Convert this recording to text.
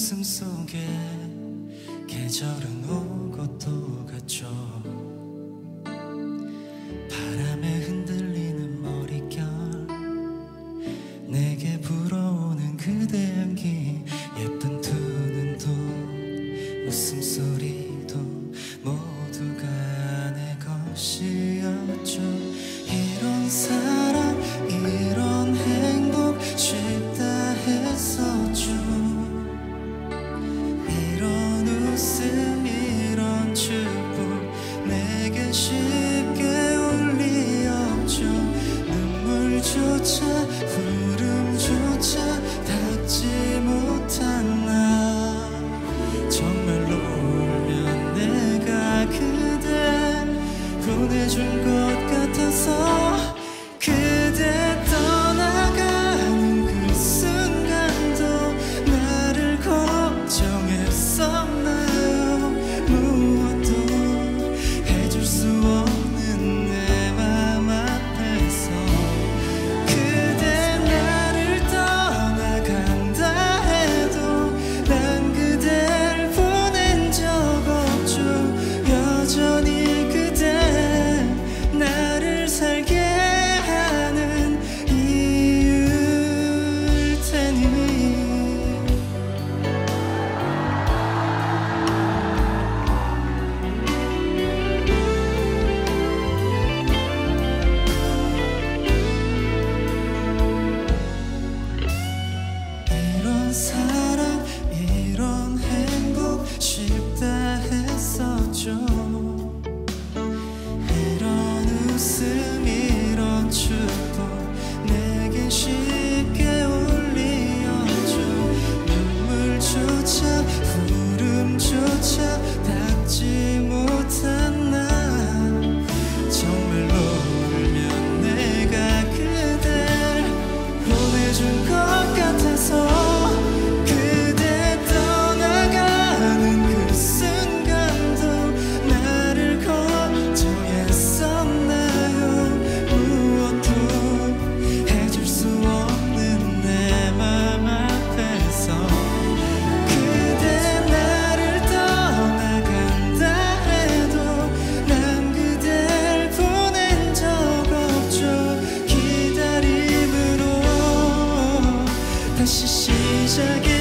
웃음 속에 계절은 오고 또 갔죠. 바람에 흔들리는 머릿결, 내게 불어오는 그대 향기, 예쁜 두 눈도 웃음소리도 모두가 내 것이었죠. 이런 사랑 이런 행복 쉽다 했었죠. 이런 웃음 이런 축복 내게 쉽게 올 리 없죠. 눈물조차 구름조차 닿지 못한 나, 정말로 울면 내가 그댈 보내준 것 같아서. 그대 떠나가는 그 순간도 나를 걱정했었나요? 무엇도 해줄 수 없는 내 맘 앞에서 그대 나를 떠나간다 해도 난 그댈 보낸 적 없죠. 여전히 그대 나를 살게 하는 이유일 테니. 이런 사랑 이런 행복 쉽다 했었죠. 이런 웃음 이런 축복 내게 쉽게 올 리 없죠. 눈물조차 구름조차 닿지 못한 나, 정말로 울면 내가 그댈 보내준 것 같아서. 그대 떠나가는 그 순간도 나를 걱정했었나요? 무엇도 해줄 수 없는 내 맘 앞에서 그대 나를 떠나간다 해도 난 그댈 보낸 적 없죠. 기다림으로 다시 시작해